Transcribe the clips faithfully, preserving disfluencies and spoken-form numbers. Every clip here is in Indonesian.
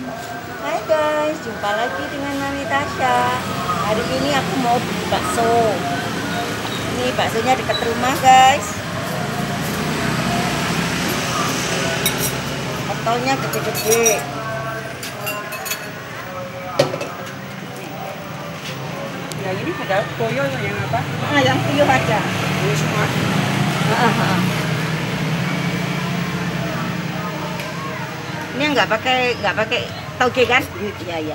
Hai guys, jumpa lagi dengan Mami Tasya. Hari ini aku mau beli bakso. Ini baksonya dekat rumah guys. Botolnya gede-gede. Ya ini ada toyo yang apa? Ah, yang puyuh aja. Ini semua. Ah, ah. Ini nggak pakai nggak pakai toge kan? Iya ya.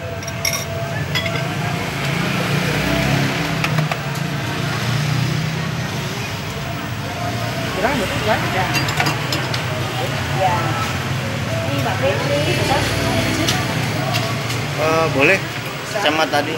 Kurang betul kan? Ada. Ya. Ini Mbak Fitri, bisa? Uh, boleh sama tadi.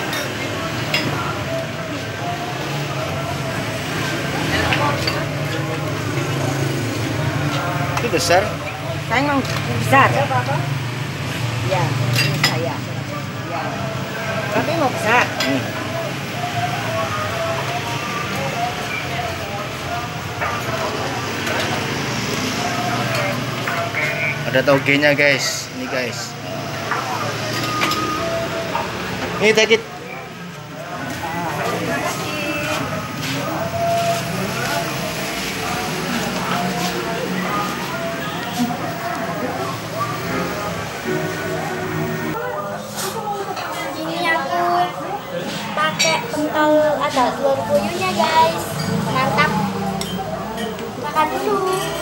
Itu besar. Saya mau besar. Ya, ini saya. Ya. Tapi mau besar. Hmm. Ada togenya guys, ini guys. Ini take it. Ini aku pakai pentol ada telur puyuhnya guys, mantap. Makan dulu.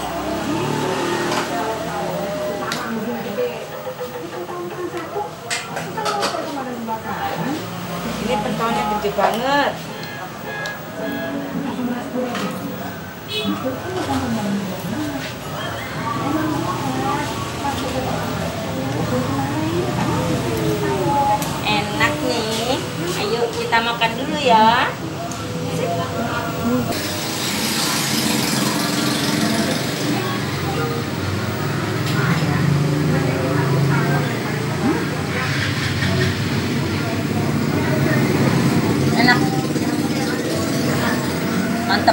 Ini pentolnya gede banget. Enak nih. Ayo kita makan dulu ya. Enak. Mantap.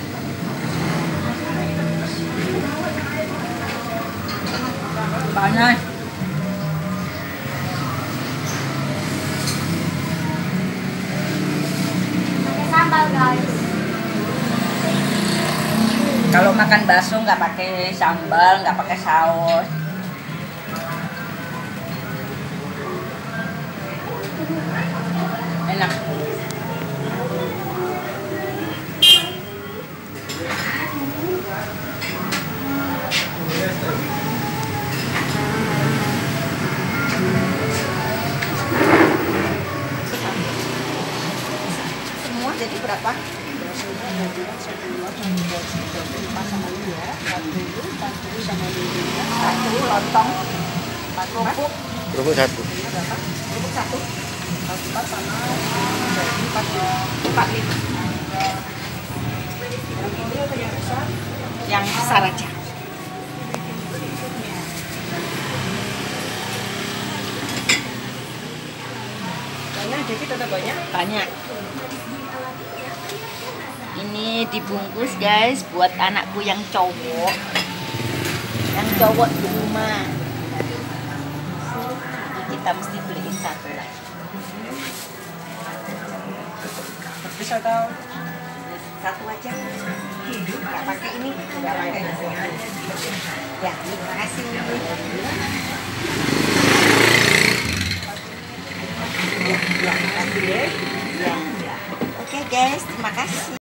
Panas. Pakai sambal guys. Kalau makan bakso nggak pakai sambal, nggak pakai saus. Enak. Semua jadi berapa? Satu lontong, kerupuk, Kerupuk satu. kerupuk satu, empat lima. Yang besar aja. Banyak dikit atau banyak? Banyak. Ini dibungkus guys buat anakku yang cowok. Yang cowok di rumah. Jadi kita mesti beliin satu lah. Pedes atau? Satu aja. Nggak pakai ini. Nggak pakai. Ya, terima kasih. Ya, ya, makasih ya. Ya. Oke guys, terima kasih.